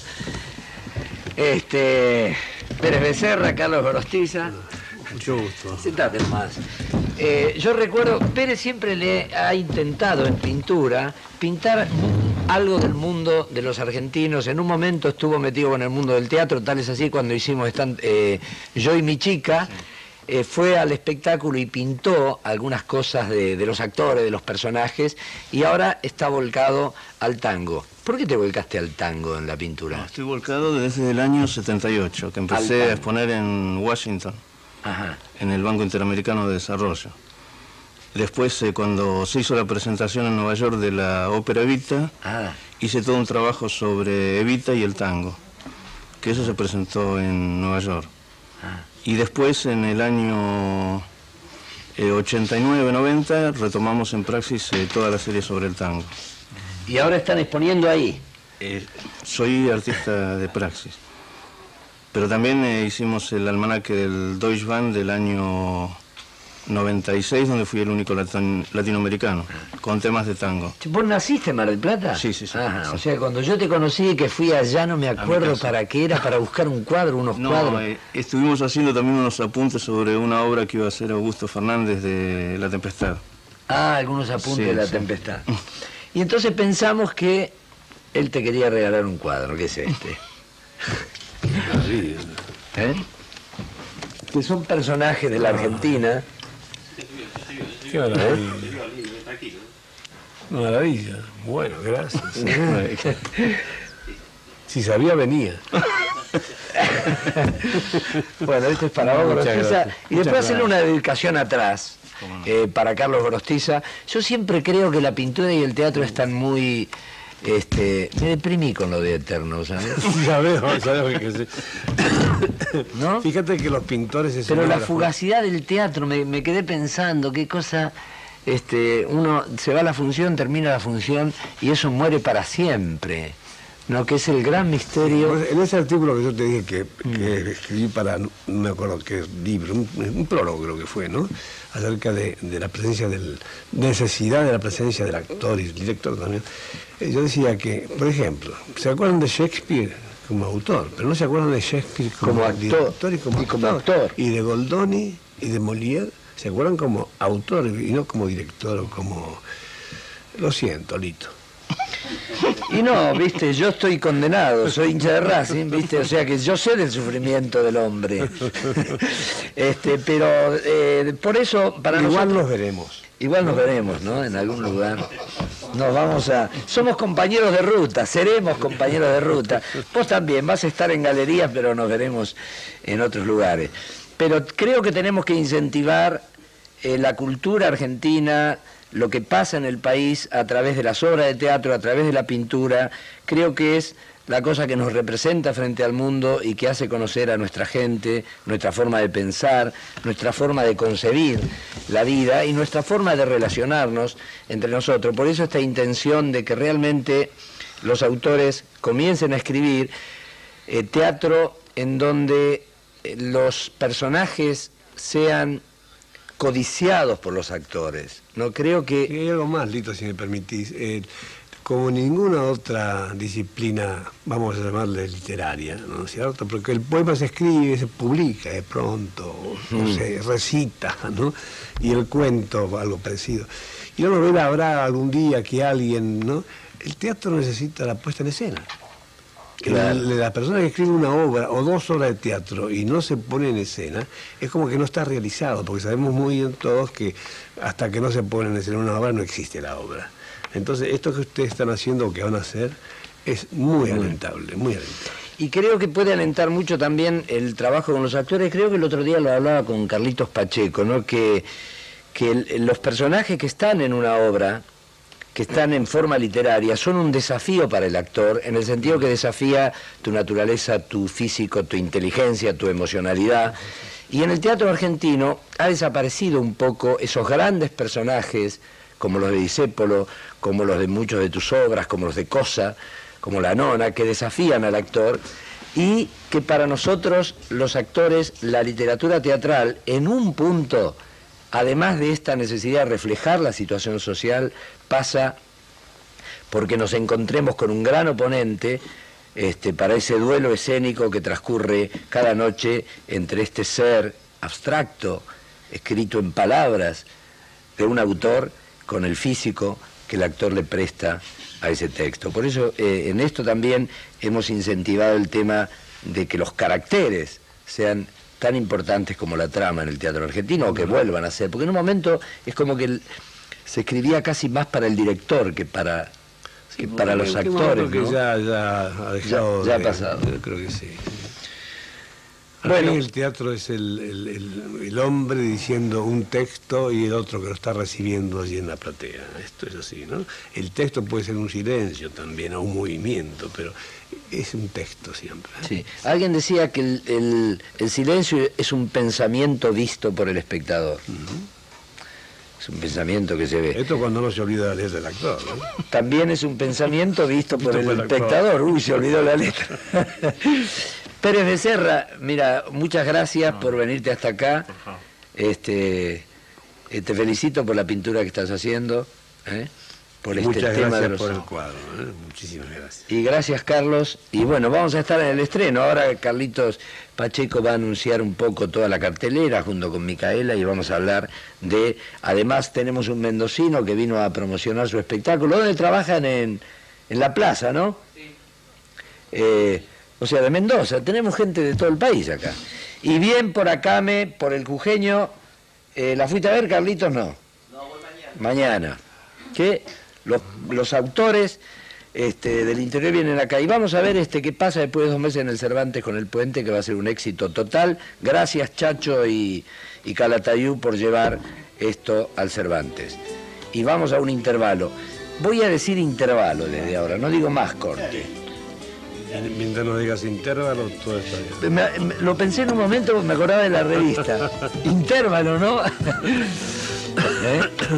Este Pérez Becerra, Carlos Gorostiza. Mucho gusto. Sentate nomás. Eh, yo recuerdo, Pérez siempre le ha intentado en pintura pintar algo del mundo de los argentinos. En un momento estuvo metido con el mundo del teatro, tal es así cuando hicimos stand, eh, Yo y mi chica, eh, fue al espectáculo y pintó algunas cosas de, de los actores, de los personajes, y ahora está volcado al tango. ¿Por qué te volcaste al tango en la pintura? No, estoy volcado desde el año setenta y ocho, que empecé a exponer en Washington. Ajá. En el Banco Interamericano de Desarrollo. Después, eh, cuando se hizo la presentación en Nueva York de la ópera Evita, ah. hice todo un trabajo sobre Evita y el tango, que eso se presentó en Nueva York. Ah. Y después, en el año eh, ochenta y nueve noventa, retomamos en Praxis eh, toda la serie sobre el tango. ¿Y ahora están exponiendo ahí? Eh, soy artista de Praxis. Pero también eh, hicimos el almanaque del Deutsche Band del año noventa y seis, donde fui el único latino, latinoamericano, con temas de tango. ¿Vos naciste en Mar del Plata? Sí, sí, sí. Ajá, sí. O sea, cuando yo te conocí y que fui allá, no me acuerdo para qué era, para buscar un cuadro, unos no, cuadros. Eh, estuvimos haciendo también unos apuntes sobre una obra que iba a hacer Augusto Fernández de La Tempestad. Ah, algunos apuntes Sí, de La sí. Tempestad. Y entonces pensamos que él te quería regalar un cuadro, que es este. ¿Eh? Que son personajes de la Argentina. Qué maravilla. Maravilla. Bueno, gracias. Si sabía, venía. Bueno, esto es para vos, Muchas Gorostiza. gracias. Y después Muchas hacerle una dedicación atrás, eh, para Carlos Gorostiza. Yo siempre creo que la pintura y el teatro están muy... Este, me deprimí con lo de Eterno, ¿sabes? Ya veo, ya veo que sí. ¿No? Fíjate que los pintores... Pero la fugacidad del teatro, me, me quedé pensando, qué cosa... Este, uno se va a la función, termina la función y eso muere para siempre. ¿No? Que es el gran misterio. En ese artículo que yo te dije que, que escribí para, no me acuerdo qué libro, un, un prólogo creo que fue, ¿no? Acerca de, de la presencia del, necesidad de la presencia del actor y del director también. Eh, Yo decía que, por ejemplo, ¿se acuerdan de Shakespeare como autor? Pero no se acuerdan de Shakespeare como, Como actor. director y como, Y como actor. actor. Y de Goldoni y de Molière, ¿se acuerdan como autor y no como director o como... Lo siento, Lito. Y no, viste, yo estoy condenado, soy hincha de Racing, viste, o sea que yo sé del sufrimiento del hombre. Este, pero eh, por eso, para Igual nosotros, nos veremos. igual nos veremos, ¿no? En algún lugar. Nos vamos a... Somos compañeros de ruta, seremos compañeros de ruta. Vos también vas a estar en galerías, pero nos veremos en otros lugares. Pero creo que tenemos que incentivar eh, la cultura argentina, lo que pasa en el país a través de las obras de teatro, a través de la pintura. Creo que es la cosa que nos representa frente al mundo y que hace conocer a nuestra gente, nuestra forma de pensar, nuestra forma de concebir la vida y nuestra forma de relacionarnos entre nosotros. Por eso esta intención de que realmente los autores comiencen a escribir eh, teatro en donde eh, los personajes sean codiciados por los actores. No creo que... Y hay algo más, Lito, si me permitís. Eh, como ninguna otra disciplina, vamos a llamarle literaria, ¿no es cierto? Porque el poema se escribe, se publica de pronto, Mm. o se recita, ¿no? Y el cuento, algo parecido. Y la novela habrá algún día que alguien, ¿no? El teatro necesita la puesta en escena. Claro. El- la persona que escribe una obra o dos obras de teatro y no se pone en escena, es como que no está realizado, porque sabemos muy bien todos que hasta que no se pone en escena una obra no existe la obra. Entonces, esto que ustedes están haciendo o que van a hacer es muy alentable, muy alentable. Y creo que puede alentar mucho también el trabajo con los actores. Creo que el otro día lo hablaba con Carlitos Pacheco, ¿no? Que, que el- los personajes que están en una obra, que están en forma literaria, son un desafío para el actor, en el sentido que desafía tu naturaleza, tu físico, tu inteligencia, tu emocionalidad. Y en el teatro argentino ha desaparecido un poco esos grandes personajes, como los de Discépolo, como los de muchos de tus obras, como los de Cosa, como La Nona, que desafían al actor, y que para nosotros, los actores, la literatura teatral, en un punto, además de esta necesidad de reflejar la situación social, pasa porque nos encontremos con un gran oponente este, para ese duelo escénico que transcurre cada noche entre este ser abstracto, escrito en palabras, de un autor con el físico que el actor le presta a ese texto. Por eso eh, en esto también hemos incentivado el tema de que los caracteres sean tan importantes como la trama en el teatro argentino, o que vuelvan a ser, porque en un momento es como que el- se escribía casi más para el director que para, que para los Qué actores, bueno que ¿no? ya, ya ha dejado Ya- ya ha de- pasado. yo creo que sí. Bueno. Aquí el teatro es el, el- el- el hombre diciendo un texto y el otro que lo está recibiendo allí en la platea. Esto es así, ¿no? El texto puede ser un silencio también, o un movimiento, pero es un texto siempre. ¿eh? Sí. Alguien decía que el, el- el silencio es un pensamiento visto por el espectador. Es un pensamiento que se ve. Esto cuando no se olvida la letra del actor, ¿no? También es un pensamiento visto por Visto el por el actor. espectador. Uy, se olvidó la letra. Pérez Becerra, mira, muchas gracias por venirte hasta acá. Este, eh, te felicito por la pintura que estás haciendo. ¿eh? Por este Muchas tema gracias de los... por el cuadro, ¿eh? Muchísimas gracias. Y gracias, Carlos. Y bueno, vamos a estar en el estreno. Ahora Carlitos Pacheco va a anunciar un poco toda la cartelera junto con Micaela y vamos a hablar de... Además tenemos un mendocino que vino a promocionar su espectáculo. ¿Dónde trabajan? En, en la plaza, ¿no? Sí. Eh, o sea, de Mendoza. Tenemos gente de todo el país acá. Y bien por Acame, por el Jujeño. Eh, ¿La fuiste a ver, Carlitos? No. No, voy mañana. Mañana. ¿Qué? Los, los autores este, del interior vienen acá y vamos a ver este qué pasa después de dos meses en el Cervantes con El Puente, que va a ser un éxito total. Gracias, Chacho y, y Calatayú, por llevar esto al Cervantes. Y vamos a un intervalo. Voy a decir intervalo desde ahora, no digo más corte. Mientras no digas intervalo, todo está bien. Me, me, lo pensé en un momento porque me acordaba de la revista. Intervalo, ¿no? ¿Eh?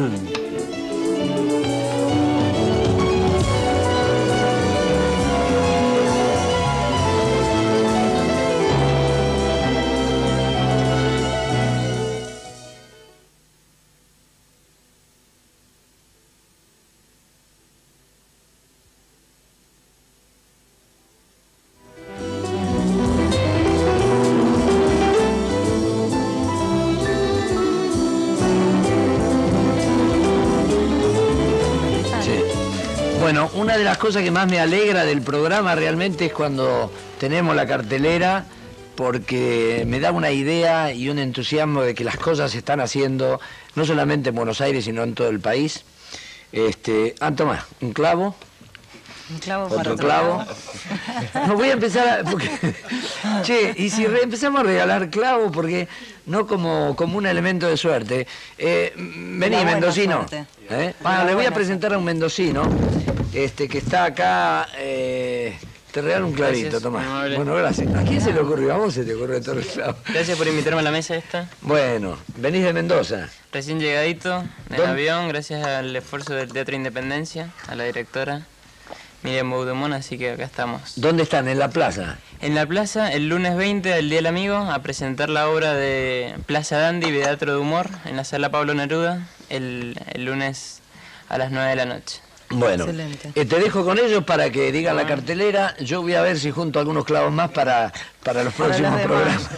Bueno, una de las cosas que más me alegra del programa realmente es cuando tenemos la cartelera, porque me da una idea y un entusiasmo de que las cosas se están haciendo, no solamente en Buenos Aires, sino en todo el país. Este, ah, toma, un clavo. Un clavo otro para otro clavo. clavo. No voy a empezar a... Porque, che, y si re, empezamos a regalar clavos, porque no como, como un elemento de suerte. Eh, vení, mendocino. ¿Eh? Bueno, le voy a presentar a un mendocino este, que está acá. Eh, te regalo un clavito, Tomás. Bueno, gracias. ¿A quién se le ocurrió? ¿A vos se te ocurrió todo el clavo? Gracias por invitarme a la mesa esta. Bueno, venís de Mendoza. Recién llegadito en el avión, gracias al esfuerzo del Teatro Independencia, a la directora Miriam Baudemont, así que acá estamos. ¿Dónde están? ¿En la plaza? En la plaza, el lunes veinte del Día del Amigo, a presentar la obra de Plaza Dandy, Teatro de Humor, en la Sala Pablo Neruda, el, el lunes a las nueve de la noche. Bueno, eh, te dejo con ellos para que digan la cartelera. Yo voy a ver si junto algunos clavos más para, para los para próximos los programas.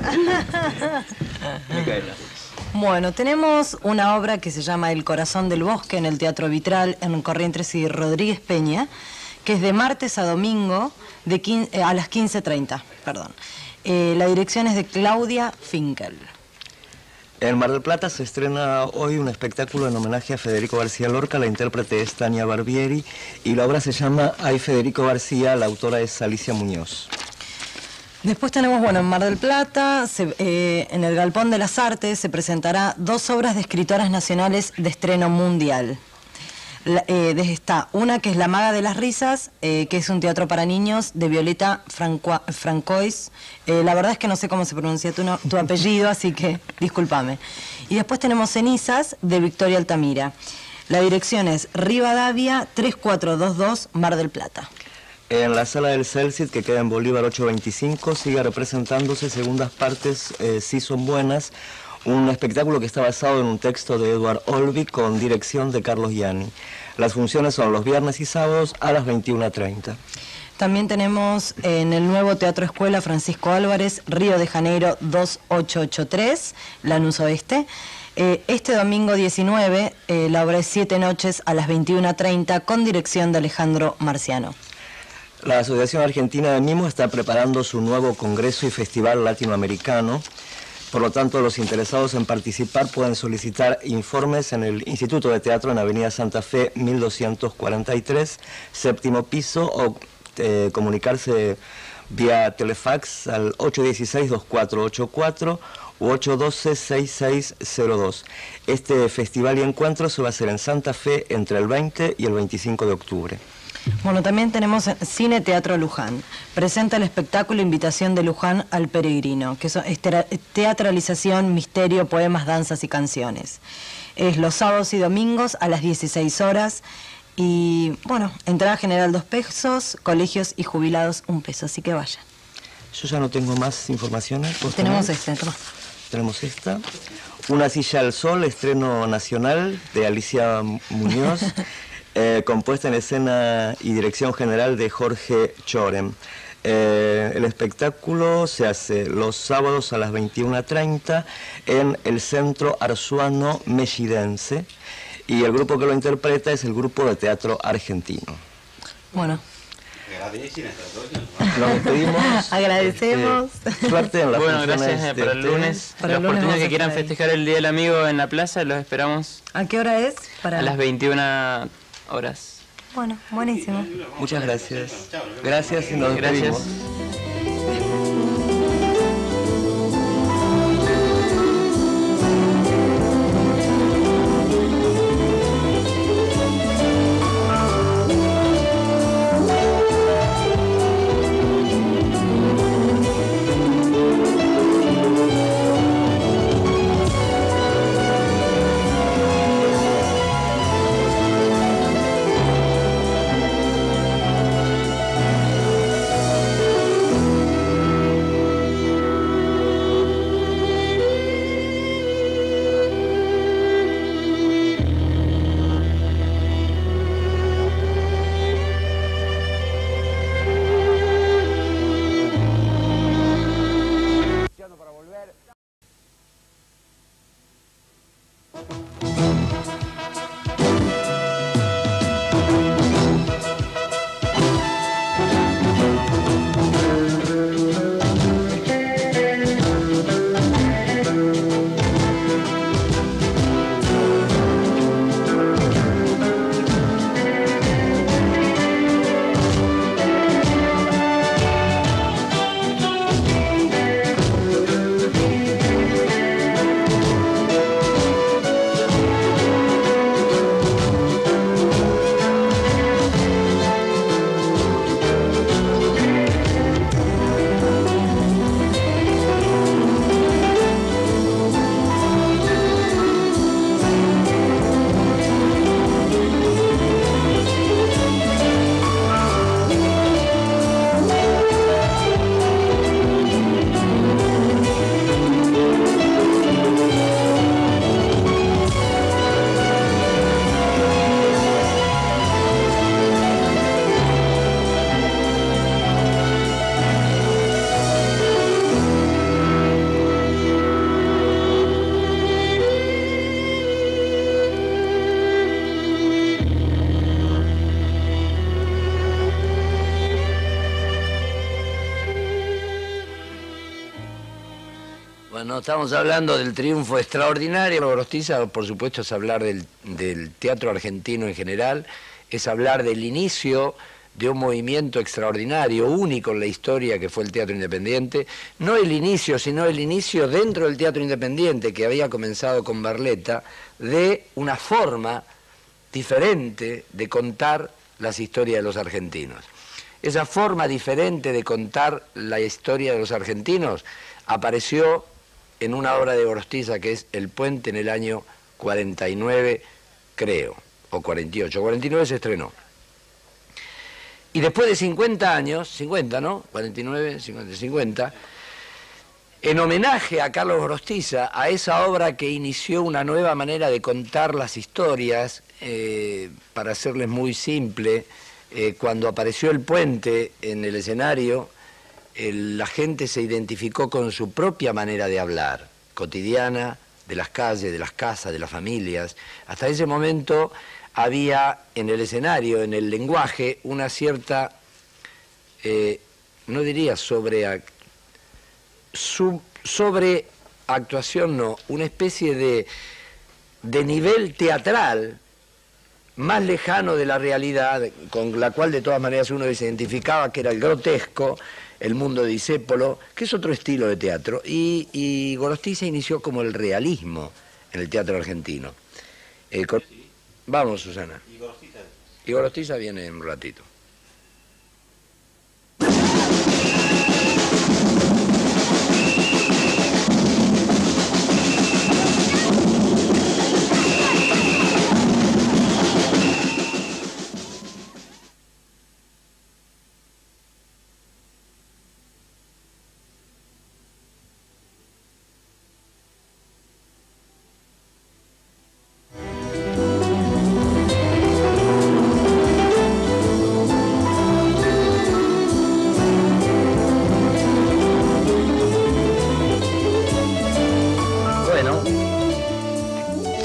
Bueno, tenemos una obra que se llama El Corazón del Bosque en el Teatro Vitral, en Corrientes y Rodríguez Peña, que es de martes a domingo de quince, eh, a las quince treinta. Perdón. Eh, la dirección es de Claudia Finkel. En Mar del Plata se estrena hoy un espectáculo en homenaje a Federico García Lorca. La intérprete es Tania Barbieri y la obra se llama Ay Federico García, la autora es Alicia Muñoz. Después tenemos, bueno, en Mar del Plata, se, eh, en el Galpón de las Artes, se presentará dos obras de escritoras nacionales de estreno mundial. La, eh, está una que es La Maga de las Risas, eh, que es un teatro para niños, de Violeta Franco, Francois. Eh, la verdad es que no sé cómo se pronuncia tu, no, tu apellido, así que discúlpame. Y después tenemos Cenizas, de Victoria Altamira. La dirección es Rivadavia tres cuatro dos dos, Mar del Plata. En la Sala del Celsit, que queda en Bolívar ocho veinticinco, sigue representándose Segundas Partes, eh, Sí Son Buenas, un espectáculo que está basado en un texto de Edward Olby con dirección de Carlos Gianni. Las funciones son los viernes y sábados a las veintiuna treinta. También tenemos en el nuevo Teatro Escuela Francisco Álvarez, Río de Janeiro dos ocho ocho tres, Lanús Oeste. Eh, este domingo diecinueve, eh, la obra es Siete Noches a las veintiuna treinta con dirección de Alejandro Marciano. La Asociación Argentina de Mimo está preparando su nuevo Congreso y Festival Latinoamericano. Por lo tanto, los interesados en participar pueden solicitar informes en el Instituto de Teatro en Avenida Santa Fe mil doscientos cuarenta y tres, séptimo piso, o eh, comunicarse vía telefax al ocho uno seis, dos cuatro ocho cuatro u ocho uno dos, seis seis cero dos. Este festival y encuentro se va a hacer en Santa Fe entre el veinte y el veinticinco de octubre. Bueno, también tenemos Cine Teatro Luján. Presenta el espectáculo Invitación de Luján al Peregrino, que es teatralización, misterio, poemas, danzas y canciones. Es los sábados y domingos a las dieciséis horas y, bueno, entrada general dos pesos, colegios y jubilados un peso, así que vayan. Yo ya no tengo más informaciones. Tenemos esta, toma. Tenemos esta. Una silla al sol, estreno nacional de Alicia Muñoz, eh, compuesta en escena y dirección general de Jorge Chorem. Eh, el espectáculo se hace los sábados a las veintiuna treinta en el Centro Arzuano Mexidense y el grupo que lo interpreta es el Grupo de Teatro Argentino. Bueno. Nos despedimos. Agradecemos. Eh, suerte en las Bueno, funciones gracias de para el ustedes. lunes. Para Los el lunes porteños vamos que a quieran estar ahí. festejar el Día del Amigo en la plaza, los esperamos ¿A qué hora es? Para... a las veintiuna horas. Bueno, buenísimo. Muchas gracias. Gracias y nos Gracias. despedimos. Bueno, estamos hablando del triunfo extraordinario de Gorostiza, por supuesto es hablar del, del teatro argentino en general, es hablar del inicio de un movimiento extraordinario, único en la historia que fue el teatro independiente, no el inicio, sino el inicio dentro del teatro independiente que había comenzado con Barletta, de una forma diferente de contar las historias de los argentinos. Esa forma diferente de contar la historia de los argentinos apareció en una obra de Gorostiza que es El Puente en el año cuarenta y nueve, creo, o cuarenta y ocho, cuarenta y nueve se estrenó. Y después de cincuenta años, cincuenta, ¿no? cuarenta y nueve, cincuenta, cincuenta, en homenaje a Carlos Gorostiza, a esa obra que inició una nueva manera de contar las historias, eh, para hacerles muy simple, eh, cuando apareció El Puente en el escenario, el, la gente se identificó con su propia manera de hablar, cotidiana, de las calles, de las casas, de las familias. Hasta ese momento había en el escenario, en el lenguaje, una cierta, eh, no diría sobre, sub, sobre actuación, no, una especie de, de nivel teatral más lejano de la realidad, con la cual de todas maneras uno se identificaba, que era el grotesco, el mundo de Discépolo, que es otro estilo de teatro, y, y Gorostiza inició como el realismo en el teatro argentino. Eh, con... Vamos, Susana. ¿Y Gorostiza? Y Gorostiza viene en un ratito.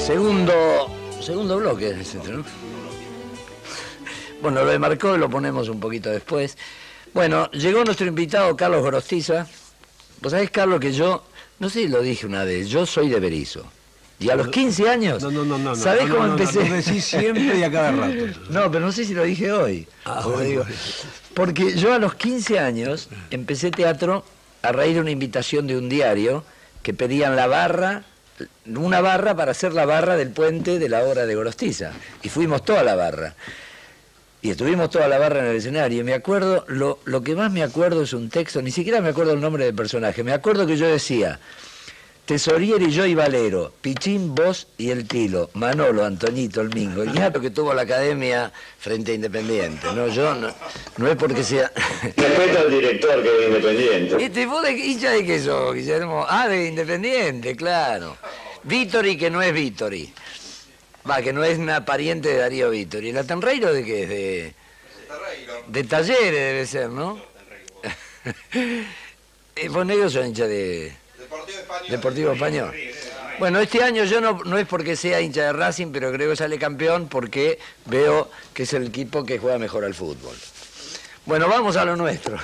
Segundo, segundo bloque, etcétera, ¿no? Bueno, lo de Marcó lo ponemos un poquito después. Bueno, llegó nuestro invitado Carlos Gorostiza. Vos sabés, Carlos, que yo, no sé si lo dije una vez, yo soy de Berisso. Y a los quince años, no, no, no, no, ¿sabés no, cómo no, no, empecé? No, lo decís siempre y a cada rato. No, pero no sé si lo dije hoy. Ah, porque, bueno. digo, porque yo a los quince años empecé teatro a raíz de una invitación de un diario que pedían la barra, una barra para hacer la barra del puente de la obra de Gorostiza. Y fuimos toda la barra. Y estuvimos toda la barra en el escenario. Y me acuerdo, lo, lo que más me acuerdo es un texto, ni siquiera me acuerdo el nombre del personaje. Me acuerdo que yo decía: Tesorieri, yo y Valero, Pichín, vos y el Tilo, Manolo, Antoñito, el Mingo, el ñato que tuvo la academia frente a Independiente, ¿no? Yo no, no es porque sea... Respeto al director que es Independiente. Este, ¿vos de hincha de qué sos, Guillermo? Ah, de Independiente, claro. Vítori, que no es Vítori. Va, que no es una pariente de Darío Vítori. ¿El Atenreiro de qué es? De, de Talleres debe ser, ¿no? Vos negros son hincha de... Deportivo Español. Deportivo Español. Bueno, este año yo no, no es porque sea hincha de Racing, pero creo que sale campeón porque veo que es el equipo que juega mejor al fútbol. Bueno, vamos a lo nuestro.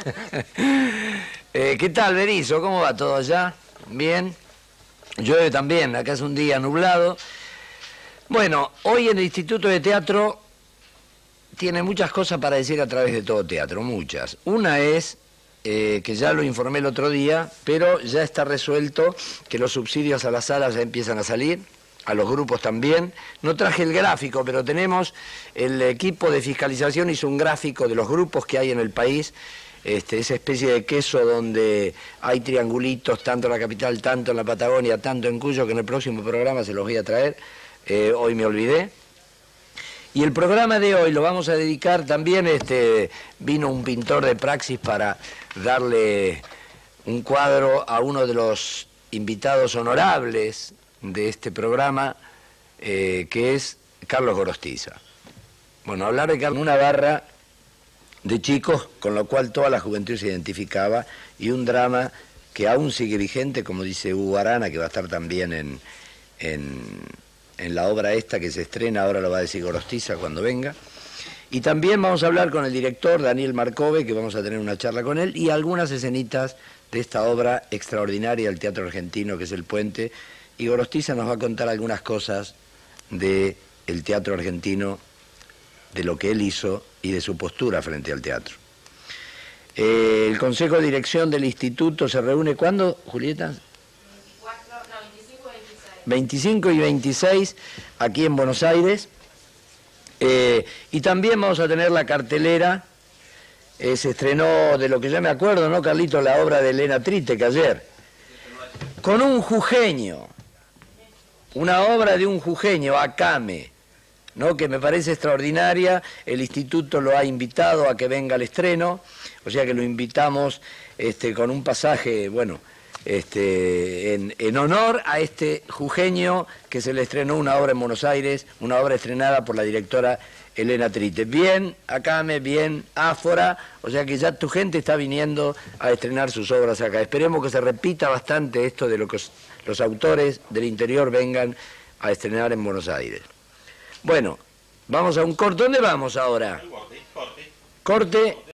eh, ¿Qué tal, Berisso? ¿Cómo va todo allá? ¿Bien? Llueve también, acá es un día nublado. Bueno, hoy en el Instituto de Teatro tiene muchas cosas para decir a través de todo teatro, muchas. Una es... Eh, que ya lo informé el otro día, pero ya está resuelto que los subsidios a las salas ya empiezan a salir, a los grupos también. No traje el gráfico, pero tenemos, el equipo de fiscalización hizo un gráfico de los grupos que hay en el país, este, esa especie de queso donde hay triangulitos, tanto en la capital, tanto en la Patagonia, tanto en Cuyo, que en el próximo programa se los voy a traer, eh, hoy me olvidé. Y el programa de hoy lo vamos a dedicar también, este, vino un pintor de praxis para darle un cuadro a uno de los invitados honorables de este programa, eh, que es Carlos Gorostiza. Bueno, hablar de Carlos, una barra de chicos con lo cual toda la juventud se identificaba, y un drama que aún sigue vigente, como dice Hugo Arana, que va a estar también en... en en la obra esta que se estrena, ahora lo va a decir Gorostiza cuando venga. Y también vamos a hablar con el director, Daniel Marcove, que vamos a tener una charla con él, y algunas escenitas de esta obra extraordinaria del teatro argentino, que es El Puente. Y Gorostiza nos va a contar algunas cosas del teatro argentino, de lo que él hizo y de su postura frente al teatro. Eh, el Consejo de Dirección del Instituto se reúne, ¿cuándo, Julieta? veinticinco y veintiséis aquí en Buenos Aires, eh, y también vamos a tener la cartelera, eh, se estrenó, de lo que yo me acuerdo, ¿no, Carlito?, la obra de Elena Trittek ayer, con un jujeño, una obra de un jujeño, Acame, ¿no?, que me parece extraordinaria. El instituto lo ha invitado a que venga al estreno, o sea que lo invitamos este, con un pasaje, bueno, Este, en, en honor a este jujeño que se le estrenó una obra en Buenos Aires, una obra estrenada por la directora Elena Trittek. Bien Acame, bien Áfora, o sea que ya tu gente está viniendo a estrenar sus obras acá. Esperemos que se repita bastante esto de lo que los autores del interior vengan a estrenar en Buenos Aires. Bueno, vamos a un corte. ¿Dónde vamos ahora? Corte.